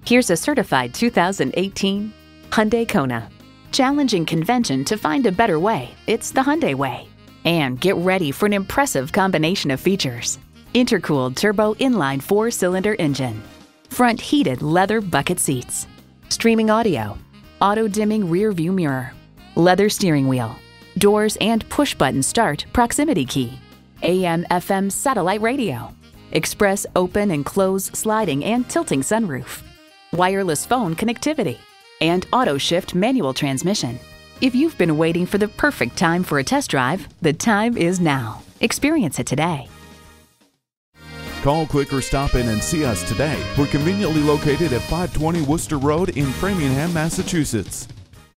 Here's a certified 2018 Hyundai Kona. Challenging convention to find a better way, it's the Hyundai way. And get ready for an impressive combination of features. Intercooled turbo inline 4-cylinder engine, front heated leather bucket seats, streaming audio, auto-dimming rear view mirror, leather steering wheel, doors and push-button start proximity key, AM/FM satellite radio, express open and close sliding and tilting sunroof, wireless phone connectivity, and auto-shift manual transmission. If you've been waiting for the perfect time for a test drive, the time is now. Experience it today. Call, click, or stop in and see us today. We're conveniently located at 520 Worcester Road in Framingham, Massachusetts.